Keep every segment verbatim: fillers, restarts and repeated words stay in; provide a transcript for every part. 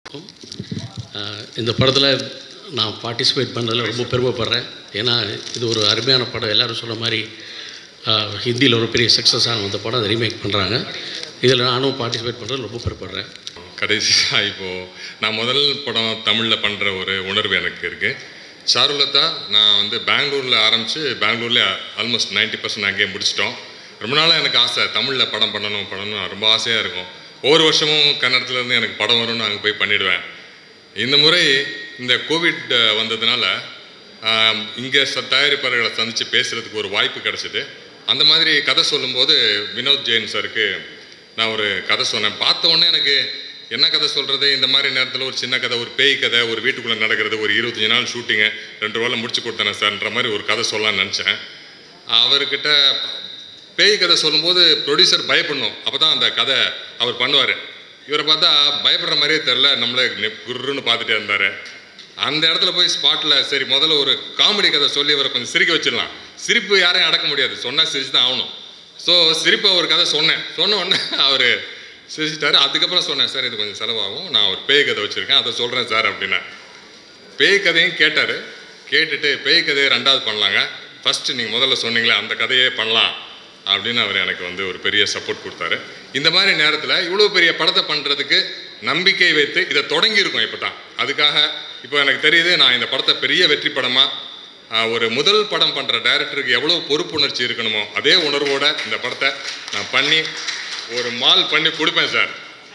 இந்த படத்தில் நான் பார்ட்டிசிபேட் பண்ணதில் ரொம்ப பெருமைப்படுறேன். ஏன்னா இது ஒரு அருமையான படம். எல்லோரும் சொன்ன மாதிரி ஹிந்தியில் ஒரு பெரிய சக்ஸஸான அந்த படம் அதை ரீமேக் பண்ணுறாங்க. இதில் நானும் பார்ட்டிசிபேட் பண்ணுறது ரொம்ப பெருமைப்படுறேன். கடைசியாக இப்போது நான் முதல் படம் தமிழில் பண்ணுற ஒரு உணர்வு எனக்கு இருக்குது. சாருலதா நான் வந்து பெங்களூரில் ஆரம்பித்து பெங்களூர்லேயே ஆல்மோஸ்ட் நைன்ட்டி பர்சன்ட் அங்கேயே முடிச்சிட்டோம். ரொம்ப நாளாக எனக்கு ஆசை தமிழில் படம் பண்ணணும் பண்ணணும் ரொம்ப ஆசையாக இருக்கும். ஒவ்வொரு வருஷமும் கன்னடத்துலேருந்து எனக்கு படம் வரும்னு அங்கே போய் பண்ணிவிடுவேன். இந்த முறை இந்த கோவிட் வந்ததுனால இங்கே ச தயாரிப்பாளர்களை சந்தித்து பேசுகிறதுக்கு ஒரு வாய்ப்பு கிடச்சிது. அந்த மாதிரி கதை சொல்லும்போது வினோத் ஜெயின் சாருக்கு நான் ஒரு கதை சொன்னேன். பார்த்த உடனே எனக்கு என்ன கதை சொல்கிறது, இந்த மாதிரி நேரத்தில் ஒரு சின்ன கதை, ஒரு பேய் கதை, ஒரு வீட்டுக்குள்ளே நடக்கிறது, ஒரு இருபத்தஞ்சி நாள் ஷூட்டிங்கு ரெண்டு ரூபாயில் முடிச்சு கொடுத்தேனே சார்ன்ற மாதிரி ஒரு கதை சொல்லலான்னு நினச்சேன். அவர்கிட்ட பேய் கதை சொல்லும்போது ப்ரொடியூசர் பயப்படணும், அப்போ தான் அந்த கதை அவர் பண்ணுவார். இவரை பார்த்தா பயப்படுற மாதிரியே தெரில, நம்மளே குருன்னு பார்த்துட்டே இருந்தார். அந்த இடத்துல போய் ஸ்பாட்டில் சரி முதல்ல ஒரு காமெடி கதை சொல்லி இவரை கொஞ்சம் சிரிக்க வச்சிடலாம். சிரிப்பு யாரையும் அடக்க முடியாது, சொன்னால் சிரிச்சு தான் ஆகணும். ஸோ சிரிப்பை ஒரு கதை சொன்னேன். சொன்ன உடனே அவர் சிரிச்சிட்டாரு. அதுக்கப்புறம் சொன்னேன், சார் இது கொஞ்சம் செலவாகும், நான் ஒரு பேய் கதை வச்சுருக்கேன், அதை சொல்கிறேன் சார் அப்படின்னா. பேய் கதையும் கேட்டார். கேட்டுட்டு பேய் கதையை ரெண்டாவது பண்ணலாங்க, ஃபஸ்ட்டு நீங்கள் முதல்ல சொன்னீங்களே அந்த கதையே பண்ணலாம் அப்படின்னு அவர் எனக்கு வந்து ஒரு பெரிய சப்போர்ட் கொடுத்தாரு. இந்த மாதிரி நேரத்தில் இவ்வளோ பெரிய படத்தை பண்ணுறதுக்கு நம்பிக்கை வைத்து இதை தொடங்கியிருக்கோம் இப்போ தான். அதுக்காக இப்போ எனக்கு தெரியுது நான் இந்த படத்தை பெரிய வெற்றி படமாக ஒரு முதல் படம் பண்ணுற டைரக்டருக்கு எவ்வளோ பொறுப்புணர்ச்சி இருக்கணுமோ அதே உணர்வோடு இந்த படத்தை நான் பண்ணி ஒரு மால் பண்ணி கொடுப்பேன் சார்.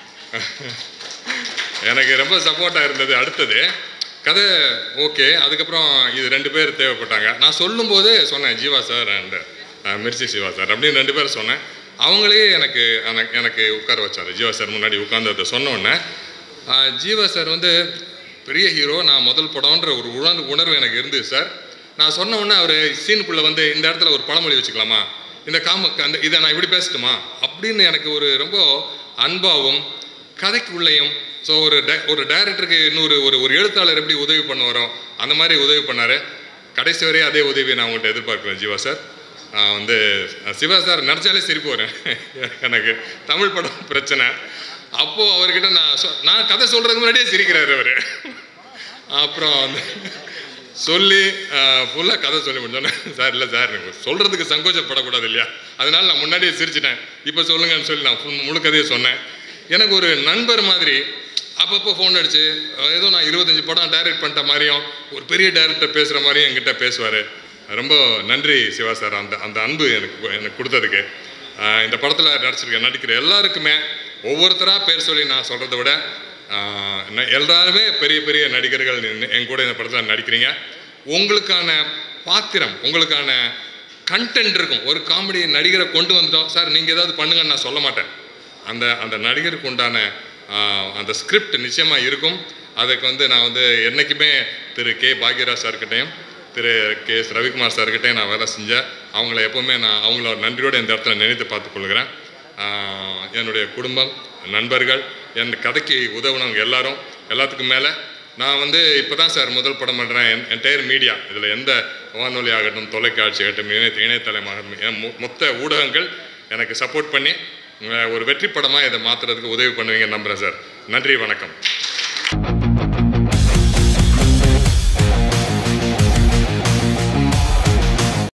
எனக்கு ரொம்ப சப்போர்ட்டாக இருந்தது. அடுத்தது கதை ஓகே. அதுக்கப்புறம் இது ரெண்டு பேர் தேவைப்பட்டாங்க. நான் சொல்லும்போது சொன்னேன் Jeeva sir and Mirchi Siva sir அப்படின்னு ரெண்டு பேரும் சொன்னேன். அவங்களே எனக்கு எனக்கு உட்கார வச்சார். ஜீவா சார் முன்னாடி உட்காந்து அதை சொன்ன உடனே ஜீவா சார் வந்து பெரிய ஹீரோ, நான் முதல் படம்ன்ற ஒரு உணர்வு உணர்வு எனக்கு இருந்தது சார். நான் சொன்ன உடனே அவர் சீனுக்குள்ளே வந்து இந்த இடத்துல ஒரு பழமொழி வச்சுக்கலாமா, இந்த காம அந்த இதை நான் இப்படி பேசட்டுமா அப்படின்னு எனக்கு ஒரு ரொம்ப அன்பாகவும் கதைக்கு உள்ளேயும். ஸோ ஒரு டே ஒரு டைரக்டருக்கு இன்னொரு ஒரு ஒரு எழுத்தாளர் எப்படி உதவி பண்ண வரோம் அந்த மாதிரி உதவி பண்ணார். கடைசி வரையும் அதே உதவியை நான் உங்கள்கிட்ட எதிர்பார்க்குறேன் ஜீவா சார். வந்து சிவா சார் நினச்சாலே சிரிப்பு வரேன். எனக்கு தமிழ் படம் பிரச்சனை. அப்போது அவர்கிட்ட நான் சொ நான் கதை சொல்கிறதுக்கு முன்னாடியே சிரிக்கிறார் அவர். அப்புறம் வந்து சொல்லி ஃபுல்லாக கதை சொல்லி முடிஞ்சோன்னே சார் இல்லை சார் எனக்கு சொல்கிறதுக்கு சங்கோச்சப்படக்கூடாது இல்லையா, அதனால் நான் முன்னாடியே சிரிச்சிட்டேன், இப்போ சொல்லுங்கன்னு சொல்லி நான் ஃபுல் முழு கதையை சொன்னேன். எனக்கு ஒரு நண்பர் மாதிரி அப்பப்போ ஃபோன் அடிச்சு ஏதோ நான் இருபத்தஞ்சி படம் டைரக்ட் பண்ணிட்ட மாதிரியும் ஒரு பெரிய டைரக்டர் பேசுகிற மாதிரியும் என்கிட்ட பேசுவார். ரொம்ப நன்றி சிவா சார், அந்த அந்த அன்பு எனக்கு எனக்கு கொடுத்ததுக்கு. இந்த படத்தில் நடிச்சிருக்கேன் நடிக்கிற எல்லாருக்குமே ஒவ்வொருத்தராக பேர் சொல்லி நான் சொல்கிறத விட எல்லாருமே பெரிய பெரிய நடிகர்கள் என் கூட இந்த படத்தில் நடிக்கிறீங்க. உங்களுக்கான பாத்திரம், உங்களுக்கான கண்டென்ட் இருக்கும். ஒரு காமெடி நடிகரை கொண்டு வந்துட்டோம் சார் நீங்கள் ஏதாவது பண்ணுங்கன்னு நான் சொல்ல மாட்டேன். அந்த அந்த நடிகருக்கு உண்டான அந்த ஸ்கிரிப்ட் நிச்சயமாக இருக்கும். அதுக்கு வந்து நான் வந்து என்றைக்குமே திரு கே பாக்யராஜ் சார்கிட்டையும் திரு கே எஸ் ரவிக்குமார் சார்கிட்டையும் நான் வேலை செஞ்சேன். அவங்கள எப்போவுமே நான் அவங்கள நன்றியோடு இந்த இடத்துல நினைத்து பார்த்துக்கொள்கிறேன். என்னுடைய குடும்பம், நண்பர்கள், என் கதைக்கு உதவுனவங்க எல்லாரும், எல்லாத்துக்கும் மேலே நான் வந்து இப்போ தான் சார் முதல் படம் பண்ணுறேன். என் என்டையர் மீடியா, இதில் எந்த வானொலி ஆகட்டும், தொலைக்காட்சி ஆகட்டும், இணை இணையதளமாகட்டும், மொத்த ஊடகங்கள் எனக்கு சப்போர்ட் பண்ணி ஒரு வெற்றி படமாக இதை மாற்றுறதுக்கு உதவி பண்ணுவீங்கன்னு நம்புகிறேன் சார். நன்றி, வணக்கம்.